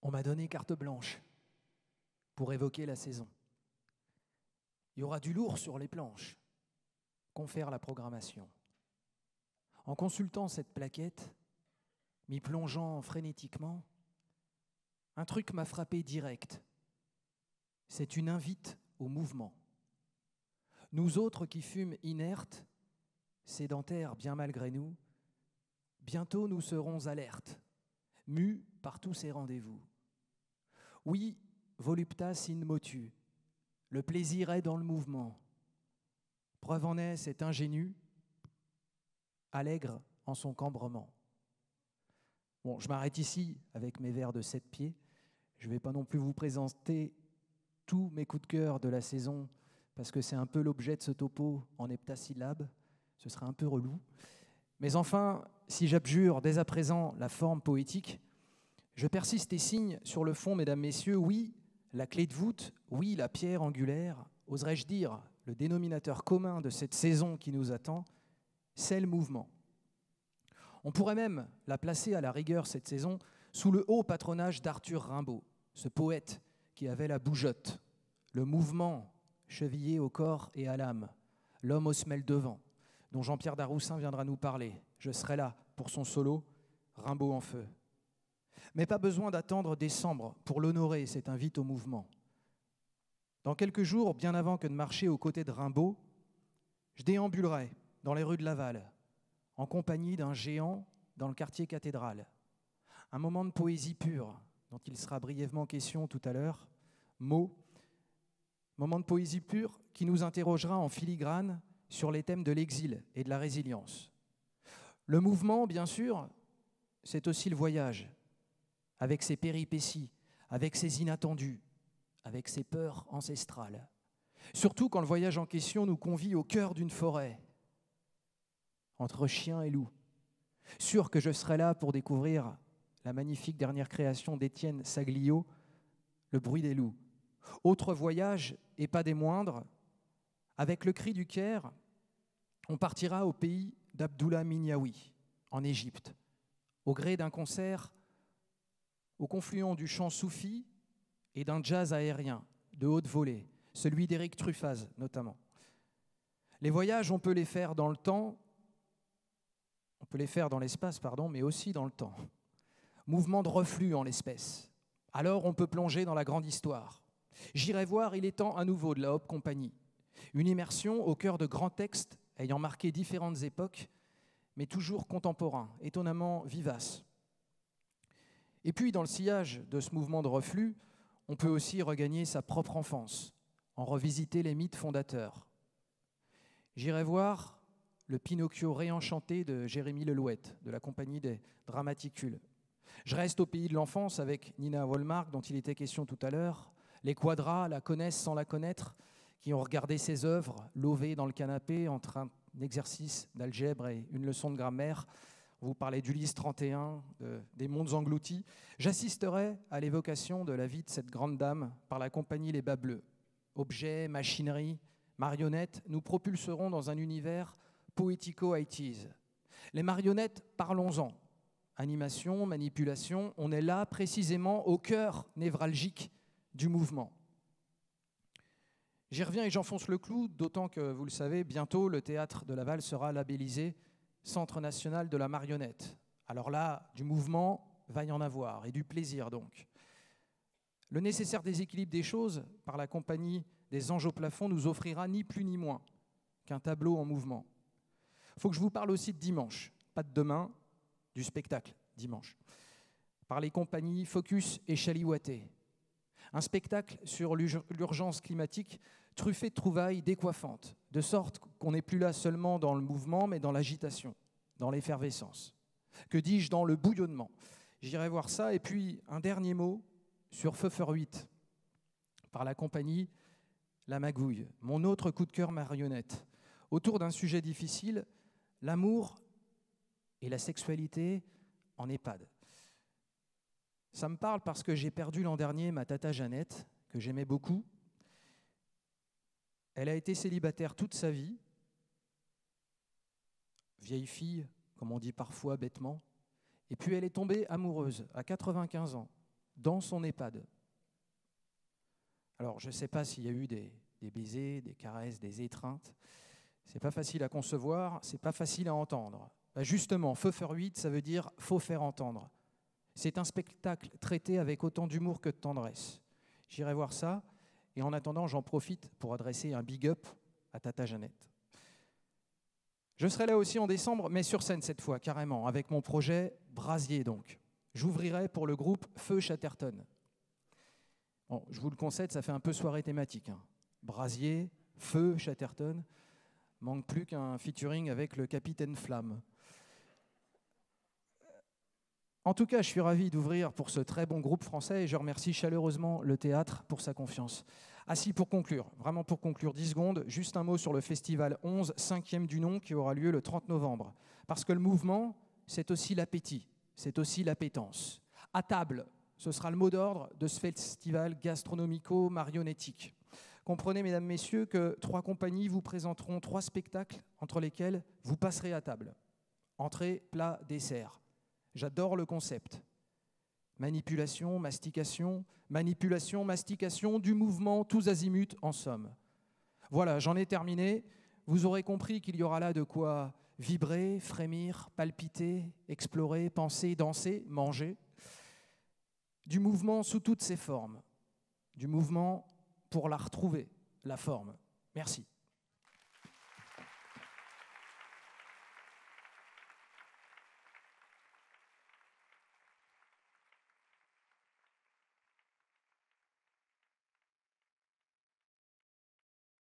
On m'a donné carte blanche pour évoquer la saison. Il y aura du lourd sur les planches, confère la programmation. En consultant cette plaquette, m'y plongeant frénétiquement, un truc m'a frappé direct. C'est une invite au mouvement. Nous autres qui fûmes inertes, sédentaires bien malgré nous, bientôt nous serons alertes, mus par tous ces rendez-vous. Oui, voluptas in motu, le plaisir est dans le mouvement. Preuve en est cet ingénu, allègre en son cambrement. Bon, je m'arrête ici avec mes vers de 7 pieds. Je ne vais pas non plus vous présenter tous mes coups de cœur de la saison, parce que c'est un peu l'objet de ce topo en heptasyllabes. Ce serait un peu relou. Mais enfin, si j'abjure dès à présent la forme poétique, je persiste et signe sur le fond, mesdames, messieurs, oui, la clé de voûte, oui, la pierre angulaire, oserais-je dire, le dénominateur commun de cette saison qui nous attend, c'est le mouvement. On pourrait même la placer à la rigueur, cette saison, sous le haut patronage d'Arthur Rimbaud, ce poète qui avait la bougeotte, le mouvement chevillé au corps et à l'âme, l'homme aux semelles devant, dont Jean-Pierre Daroussin viendra nous parler. Je serai là pour son solo, Rimbaud en feu. Mais pas besoin d'attendre décembre pour l'honorer, cette invite au mouvement. Dans quelques jours, bien avant que de marcher aux côtés de Rimbaud, je déambulerai dans les rues de Laval, en compagnie d'un géant dans le quartier cathédral. Un moment de poésie pure, dont il sera brièvement question tout à l'heure, moment de poésie pure qui nous interrogera en filigrane sur les thèmes de l'exil et de la résilience. Le mouvement, bien sûr, c'est aussi le voyage, avec ses péripéties, avec ses inattendus, avec ses peurs ancestrales. Surtout quand le voyage en question nous convie au cœur d'une forêt, entre chien et loup. Sûr que je serai là pour découvrir la magnifique dernière création d'Étienne Saglio, Le bruit des loups. Autre voyage, et pas des moindres, avec le cri du Caire, on partira au pays d'Abdullah Minyawi, en Égypte, au gré d'un concert au confluent du chant soufi et d'un jazz aérien de haute volée, celui d'Éric Truffaz notamment. Les voyages, on peut les faire dans le temps, on peut les faire dans l'espace, mais aussi dans le temps. Mouvement de reflux en l'espèce. Alors on peut plonger dans la grande histoire. J'irai voir Il est temps à nouveau de la Hope Company. Une immersion au cœur de grands textes ayant marqué différentes époques, mais toujours contemporains, étonnamment vivaces. Et puis, dans le sillage de ce mouvement de reflux, on peut aussi regagner sa propre enfance, en revisiter les mythes fondateurs. J'irai voir le Pinocchio réenchanté de Jérémy Lelouette, de la compagnie des Dramaticules. Je reste au pays de l'enfance avec Nina Wollmark, dont il était question tout à l'heure. Les quadras la connaissent sans la connaître, qui ont regardé ses œuvres, lovées dans le canapé entre un exercice d'algèbre et une leçon de grammaire. On vous parlait d'Ulysse 31, des mondes engloutis. J'assisterai à l'évocation de la vie de cette grande dame par la compagnie Les Bas Bleus. Objets, machinerie, marionnettes, nous propulserons dans un univers poético-80s. Les marionnettes, parlons-en. Animation, manipulation, on est là précisément au cœur névralgique du mouvement. J'y reviens et j'enfonce le clou, d'autant que, vous le savez, bientôt le théâtre de Laval sera labellisé Centre national de la marionnette. Alors là, du mouvement va y en avoir, et du plaisir donc. Le nécessaire déséquilibre des choses, par la compagnie des Anges au plafond, nous offrira ni plus ni moins qu'un tableau en mouvement. Il faut que je vous parle aussi de dimanche, pas de demain, du spectacle, dimanche, par les compagnies Focus et Chaliwaté. Un spectacle sur l'urgence climatique truffé de trouvailles décoiffantes, de sorte qu'on n'est plus là seulement dans le mouvement, mais dans l'agitation, dans l'effervescence. Que dis-je, dans le bouillonnement. J'irai voir ça. Et puis, un dernier mot sur Pfeffer 8, par la compagnie La Magouille, mon autre coup de cœur marionnette, autour d'un sujet difficile, l'amour et la sexualité en EHPAD. Ça me parle parce que j'ai perdu l'an dernier ma tata Jeannette, que j'aimais beaucoup. Elle a été célibataire toute sa vie, vieille fille, comme on dit parfois bêtement, et puis elle est tombée amoureuse à 95 ans dans son EHPAD. Alors, je ne sais pas s'il y a eu des baisers, des caresses, des étreintes. Ce n'est pas facile à concevoir, ce n'est pas facile à entendre. Ben justement, Feu faire 8, ça veut dire « faut faire entendre ». C'est un spectacle traité avec autant d'humour que de tendresse. J'irai voir ça, et en attendant, j'en profite pour adresser un big up à Tata Jeannette. Je serai là aussi en décembre, mais sur scène cette fois, carrément, avec mon projet Brasier donc. J'ouvrirai pour le groupe Feu Chatterton. Bon, je vous le concède, ça fait un peu soirée thématique. Hein. Brasier, Feu Chatterton, manque plus qu'un featuring avec le Capitaine Flamme. En tout cas, je suis ravi d'ouvrir pour ce très bon groupe français et je remercie chaleureusement le théâtre pour sa confiance. Ah si, pour conclure, vraiment pour conclure, 10 secondes, juste un mot sur le festival 11, 5e du nom, qui aura lieu le 30 novembre. Parce que le mouvement, c'est aussi l'appétit, c'est aussi l'appétence. À table, ce sera le mot d'ordre de ce festival gastronomico-marionnettique. Comprenez, mesdames, messieurs, que 3 compagnies vous présenteront 3 spectacles entre lesquels vous passerez à table. Entrée, plat, dessert. J'adore le concept. Manipulation, mastication, du mouvement, tous azimuts en somme. Voilà, j'en ai terminé. Vous aurez compris qu'il y aura là de quoi vibrer, frémir, palpiter, explorer, penser, danser, manger. Du mouvement sous toutes ses formes. Du mouvement pour la retrouver, la forme. Merci.